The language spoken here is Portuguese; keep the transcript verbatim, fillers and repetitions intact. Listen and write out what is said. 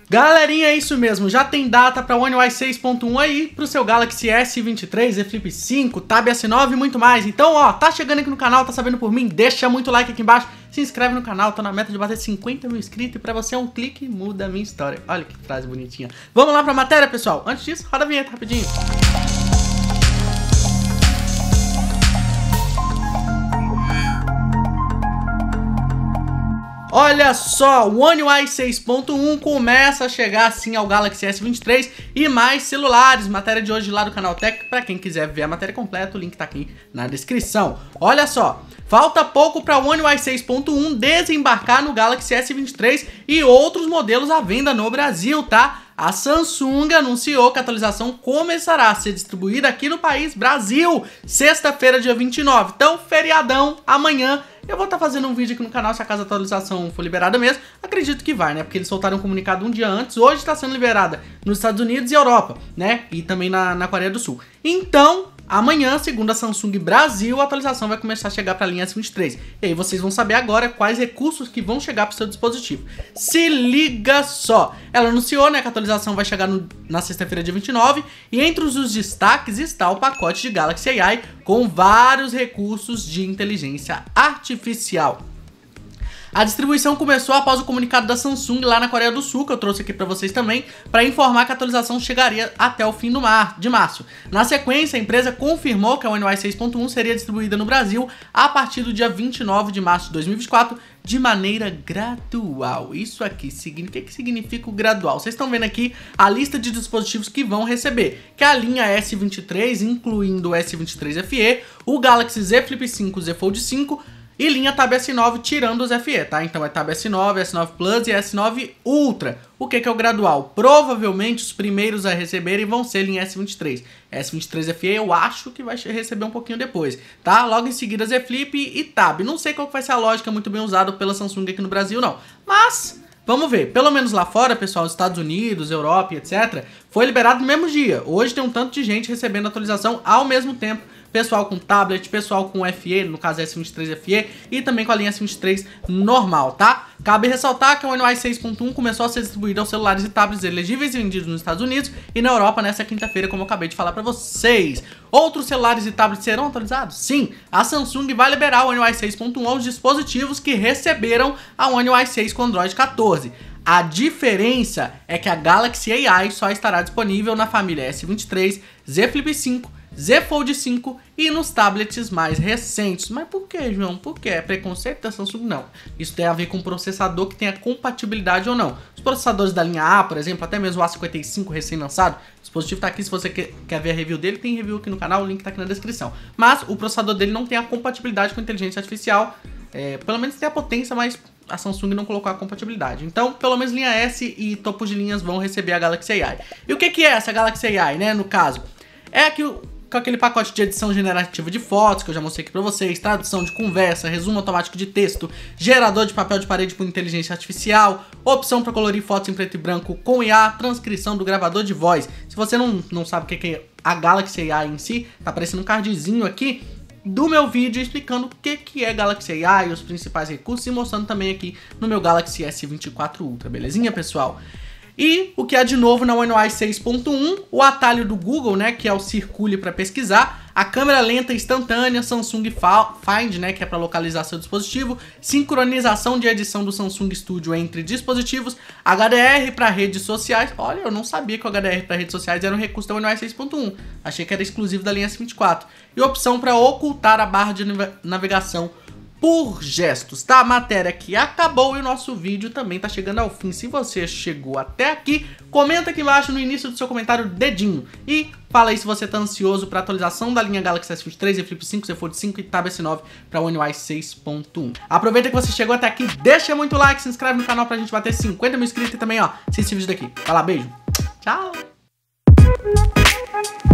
Galerinha, é isso mesmo, já tem data para o One U I seis ponto um aí, pro seu Galaxy S vinte e três, Z Flip cinco, Tab S nove e muito mais. Então, ó, tá chegando aqui no canal, tá sabendo por mim? Deixa muito like aqui embaixo, se inscreve no canal, tô na meta de bater cinquenta mil inscritos e pra você é um clique e muda a minha história. Olha que frase bonitinha. Vamos lá pra matéria, pessoal. Antes disso, roda a vinheta rapidinho. Olha só, o One U I seis ponto um começa a chegar assim ao Galaxy S vinte e três e mais celulares. Matéria de hoje lá do canal Tech, para quem quiser ver a matéria completa, o link tá aqui na descrição. Olha só, falta pouco para o One U I seis ponto um desembarcar no Galaxy S vinte e três e outros modelos à venda no Brasil, tá? A Samsung anunciou que a atualização começará a ser distribuída aqui no país, Brasil, sexta-feira, dia vinte e nove. Então, feriadão, amanhã. Eu vou estar tá fazendo um vídeo aqui no canal se a casa de atualização for liberada mesmo. Acredito que vai, né? Porque eles soltaram um comunicado um dia antes. Hoje está sendo liberada nos Estados Unidos e Europa, né? E também na, na Coreia do Sul. Então, amanhã, segundo a Samsung Brasil, a atualização vai começar a chegar para a linha S vinte e três. E aí vocês vão saber agora quais recursos que vão chegar para o seu dispositivo. Se liga só! Ela anunciou, né, que a atualização vai chegar no, na sexta-feira, dia vinte e nove. E entre os, os destaques está o pacote de Galaxy A I com vários recursos de inteligência artificial. A distribuição começou após o comunicado da Samsung lá na Coreia do Sul, que eu trouxe aqui para vocês também, para informar que a atualização chegaria até o fim do mar, de março. Na sequência, a empresa confirmou que a One U I seis ponto um seria distribuída no Brasil a partir do dia vinte e nove de março de dois mil e vinte e quatro, de maneira gradual. Isso aqui, o que, que significa o gradual? Vocês estão vendo aqui a lista de dispositivos que vão receber, que é a linha S vinte e três, incluindo o S vinte e três F E, o Galaxy Z Flip cinco, Z Fold cinco, e linha Tab S nove tirando os F E, tá? Então é Tab S nove, S nove Plus e S nove Ultra. O que que é o gradual? Provavelmente os primeiros a receberem vão ser linha S vinte e três. S vinte e três F E eu acho que vai receber um pouquinho depois, tá? Logo em seguida Z Flip e Tab. Não sei qual que vai ser a lógica muito bem usada pela Samsung aqui no Brasil, não. Mas vamos ver. Pelo menos lá fora, pessoal, Estados Unidos, Europa e etcétera, foi liberado no mesmo dia. Hoje tem um tanto de gente recebendo atualização ao mesmo tempo. Pessoal com tablet, pessoal com F E, no caso S vinte e três F E, e também com a linha S vinte e três normal, tá? Cabe ressaltar que o One U I seis ponto um começou a ser distribuído aos celulares e tablets elegíveis e vendidos nos Estados Unidos e na Europa nessa quinta-feira, como eu acabei de falar pra vocês. Outros celulares e tablets serão atualizados? Sim, a Samsung vai liberar o One U I seis ponto um aos dispositivos que receberam a One U I seis com Android quatorze. A diferença é que a Galaxy A I só estará disponível na família S vinte e três, Z Flip cinco, Z Fold cinco e nos tablets mais recentes. Mas por que, João? Por que? É preconceito da Samsung? Não. Isso tem a ver com o processador que tenha compatibilidade ou não. Os processadores da linha A, por exemplo, até mesmo o A cinquenta e cinco recém-lançado, o dispositivo tá aqui, se você quer, quer ver a review dele, tem review aqui no canal, o link tá aqui na descrição. Mas o processador dele não tem a compatibilidade com inteligência artificial, é, pelo menos tem a potência, mas a Samsung não colocou a compatibilidade. Então, pelo menos linha S e topos de linhas vão receber a Galaxy A I. E o que que é essa Galaxy A I, né, no caso? É que o com aquele pacote de edição generativa de fotos, que eu já mostrei aqui pra vocês, tradução de conversa, resumo automático de texto, gerador de papel de parede por inteligência artificial, opção para colorir fotos em preto e branco com I A, transcrição do gravador de voz. Se você não, não sabe o que é a Galaxy A I em si, tá aparecendo um cardzinho aqui do meu vídeo explicando o que que é Galaxy A I, os principais recursos e mostrando também aqui no meu Galaxy S vinte e quatro Ultra, belezinha, pessoal? E o que há de novo na One U I seis ponto um, o atalho do Google, né, que é o Circule para pesquisar, a câmera lenta instantânea, Samsung Find, né, que é para localizar seu dispositivo, sincronização de edição do Samsung Studio entre dispositivos, H D R para redes sociais. Olha, eu não sabia que o H D R para redes sociais era um recurso da One U I seis ponto um, achei que era exclusivo da linha S vinte e quatro. E opção para ocultar a barra de navegação por gestos, tá? A matéria aqui acabou e o nosso vídeo também tá chegando ao fim. Se você chegou até aqui, comenta aqui embaixo no início do seu comentário dedinho e fala aí se você tá ansioso para atualização da linha Galaxy S vinte e três, Z Flip cinco, Z Fold cinco e Tab S nove para One U I seis ponto um. Aproveita que você chegou até aqui, deixa muito like, se inscreve no canal pra gente bater cinquenta mil inscritos e também, ó, assiste esse vídeo daqui. Vai lá, beijo, tchau!